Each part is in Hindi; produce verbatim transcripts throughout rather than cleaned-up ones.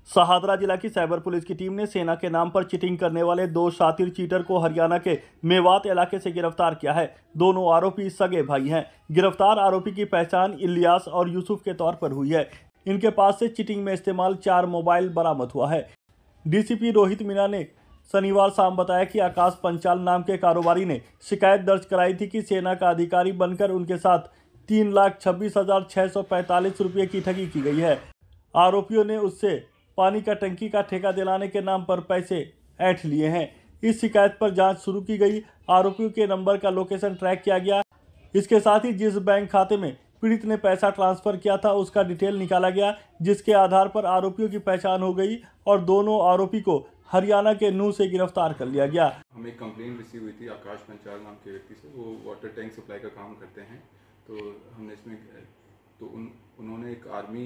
सहादरा जिला की साइबर पुलिस की टीम ने सेना के नाम पर चीटिंग करने वाले दो शातिर चीटर को हरियाणा के मेवात इलाके से गिरफ्तार किया है। दोनों आरोपी सगे भाई हैं। गिरफ्तार आरोपी की पहचान इलियास और यूसुफ के तौर पर हुई है। इनके पास से चीटिंग में इस्तेमाल चार मोबाइल बरामद हुआ है। डीसीपी रोहित मीना ने शनिवार शाम बताया कि आकाश पंचाल नाम के कारोबारी ने शिकायत दर्ज कराई थी कि सेना का अधिकारी बनकर उनके साथ तीन लाख छब्बीस हजार छह सौ पैंतालीस रुपये की ठगी की गई है। आरोपियों ने उससे पानी का टंकी का ठेका दिलाने के नाम पर पैसे ऐंठ लिए हैं। इस शिकायत पर जांच शुरू की गई। आरोपियों के नंबर का लोकेशन ट्रैक किया गया। इसके साथ ही जिस बैंक खाते में पीड़ित ने पैसा ट्रांसफर किया था उसका डिटेल निकाला गया, जिसके आधार पर आरोपियों की पहचान हो गई और दोनों आरोपी को हरियाणा के नूह से गिरफ्तार कर लिया गया। हमें एक कंप्लेंट रिसीव हुई थी आकाश पंचाल नाम के व्यक्ति से। वो वाटर टैंक सप्लाई का काम करते हैं। तो हमने इसमें तो उन उन्होंने एक आर्मी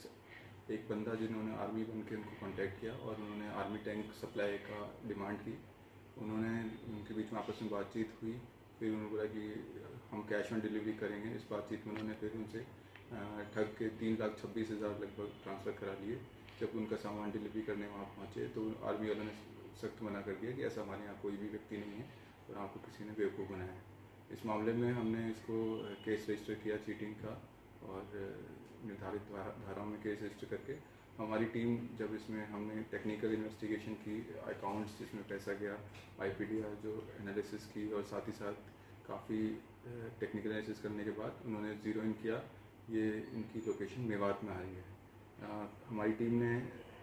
एक बंदा जिन्होंने आर्मी बन के उनको कांटेक्ट किया और उन्होंने आर्मी टैंक सप्लाई का डिमांड की। उन्होंने उनके बीच में आपस में बातचीत हुई। फिर उन्होंने बोला कि हम कैश ऑन डिलीवरी करेंगे। इस बातचीत में उन्होंने फिर उनसे ठग के तीन लाख छब्बीस हज़ार लगभग ट्रांसफ़र करा लिए। जब उनका सामान डिलीवरी करने वहाँ पहुँचे तो आर्मी वालों ने सख्त मना कर दिया कि ऐसा हमारे यहाँ कोई भी व्यक्ति नहीं है और आपको किसी ने बेवकूफ़ बनाया। इस मामले में हमने इसको केस रजिस्टर किया चीटिंग का और निर्धारित धाराओं में केस रजिस्टर करके हमारी टीम जब इसमें हमने टेक्निकल इन्वेस्टिगेशन की, अकाउंट्स जिसमें पैसा गया, आईपीडीआर जो एनालिसिस की और साथ ही साथ काफ़ी टेक्निकल एनालिसिस करने के बाद उन्होंने ज़ीरो इन किया। ये इनकी लोकेशन मेवात में आ रही है। आ, हमारी टीम ने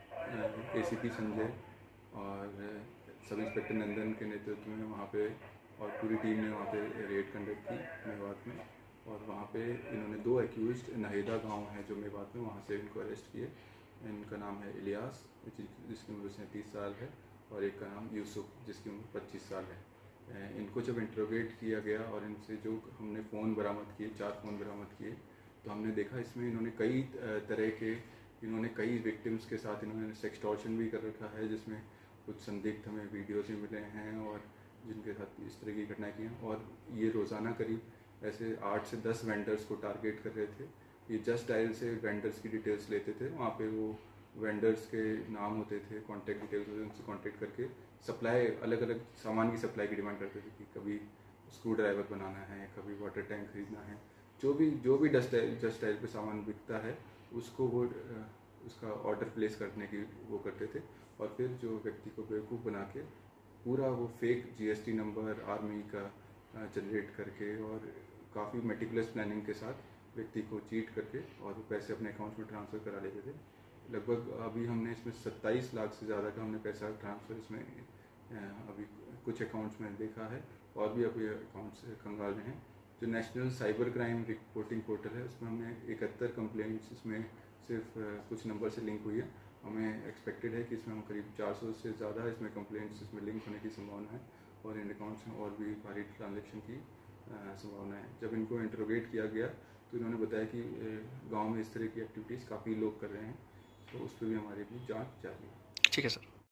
एसीपी संजय और सब इंस्पेक्टर नंदन के नेतृत्व में वहाँ पे और पूरी टीम ने वहाँ पे रेड कंडक्ट की मेवात में और वहाँ पे इन्होंने दो एक्यूज्ड नहेदा गांव है जो मेवात में, वहाँ से इनको अरेस्ट किए। इनका नाम है इलियास जिसकी उम्र सैंतीस साल है और एक का नाम यूसुफ जिसकी उम्र पच्चीस साल है। इनको जब इंट्रोगेट किया गया और इनसे जो हमने फ़ोन बरामद किए, चार फ़ोन बरामद किए, तो हमने देखा इसमें इन्होंने कई तरह के इन्होंने कई विक्टिम्स के साथ इन्होंने सेक्सटॉर्शन भी कर रखा है, जिसमें कुछ संदिग्ध हमें वीडियोज़ भी मिले हैं और जिनके साथ इस तरह की घटनाएँ की हैं। और ये रोज़ाना करीब ऐसे आठ से दस वेंडर्स को टारगेट कर रहे थे। ये जस्ट डायल से वेंडर्स की डिटेल्स लेते थे। वहाँ पे वो वेंडर्स के नाम होते थे, कॉन्टैक्ट डिटेल्स होते थे, उनसे कॉन्टैक्ट करके सप्लाई अलग अलग सामान की सप्लाई की डिमांड करते थे कि कभी स्क्रू ड्राइवर बनाना है, कभी वाटर टैंक खरीदना है, जो भी जो भी डस्ट जस्ट डायल पे सामान बिकता है उसको वो उसका ऑर्डर प्लेस करने की वो करते थे। और फिर जो व्यक्ति को बेवकूफ़ बना के पूरा वो फेक जीएसटी नंबर आर्मी का जनरेट करके और काफ़ी मेटिकुलस प्लानिंग के साथ व्यक्ति को चीट करके और वो पैसे अपने अकाउंट में ट्रांसफ़र करा लेते थे। लगभग अभी हमने इसमें सत्ताईस लाख से ज़्यादा का हमने पैसा ट्रांसफ़र इसमें अभी कुछ अकाउंट्स में देखा है और भी अभी अकाउंट्स खंगाल में हैं। जो national cyber crime reporting portal है उसमें हमने इकहत्तर कंप्लेंट्स इसमें सिर्फ कुछ नंबर से लिंक हुई है। हमें एक्सपेक्टेड है कि इसमें हम करीब चार सौ से ज़्यादा इसमें कंप्लेंट्स इसमें लिंक होने की संभावना है और इन अकाउंट्स में और भी भारी ट्रांजेक्शन की संभावना है। जब इनको इंट्रोगेट किया गया तो इन्होंने बताया कि गांव में इस तरह की एक्टिविटीज़ काफ़ी लोग कर रहे हैं, तो उस पर भी हमारी भी जांच जारी है। ठीक है सर।